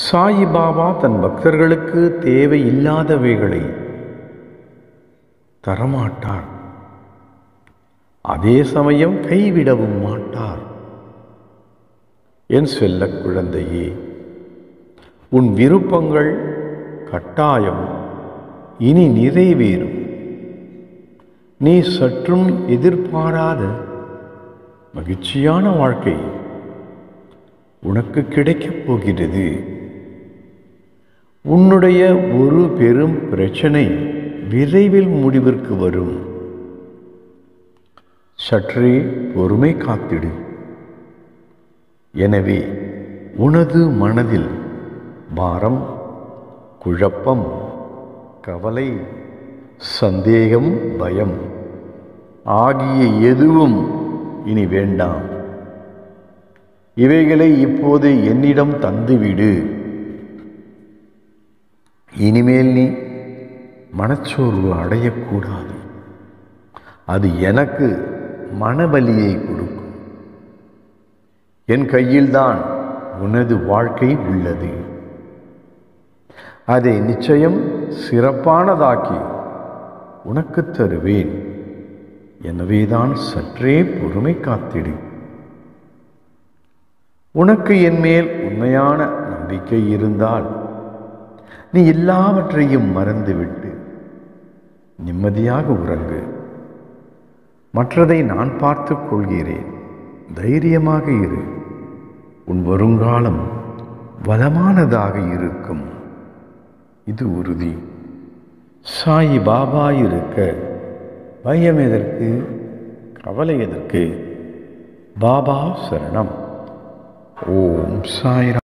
சாயி பாபா தன் பக்தர்களுக்கு தேவையில்லாதவைகளை தரமாட்டார். அதே சமயம் கைவிடவும் மாட்டார். என் செல்லக் குழந்தையே, உன் விருப்பங்கள் கட்டாயம் இனி நிறைவேறும். நீ சற்றும் எதிர்பாராத மகிழ்ச்சியான வாழ்க்கை உனக்கு கிடைக்கப் போகிறது. உன்னுடைய ஒரு பெரும் பிரச்சனை விரைவில் முடிவிற்கு வரும். சற்றே பொறுமை காத்திடு. எனவே உனது மனதில் பாரம், குழப்பம், கவலை, சந்தேகம், பயம் ஆகிய எதுவும் இனி வேண்டாம். இவைகளை இப்போது என்னிடம் தந்துவிடு. இனிமேல் நீ மனச்சோர்வு அடையக்கூடாது. அது எனக்கு மனவலியை கொடுக்கும். என் கையில்தான் உனது வாழ்க்கை உள்ளது. அதை நிச்சயம் சிறப்பானதாக்கி உனக்கு தருவேன். எனவேதான் சற்றே பொறுமை காத்திடு. உனக்கு என் மேல் உண்மையான நம்பிக்கை இருந்தால் நீ எல்லாவற்றையும் மறந்துவிட்டு நிம்மதியாக உறங்கு. மற்றதை நான் பார்த்துக் கொள்கிறேன். தைரியமாக இரு. உன் வருங்காலம் வளமானதாக இருக்கும். இது உறுதி. சாயி பாபா இருக்க பயம் எதற்கு? கவலை எதற்கு? பாபா சரணம். ஓம் சாய்ராம்.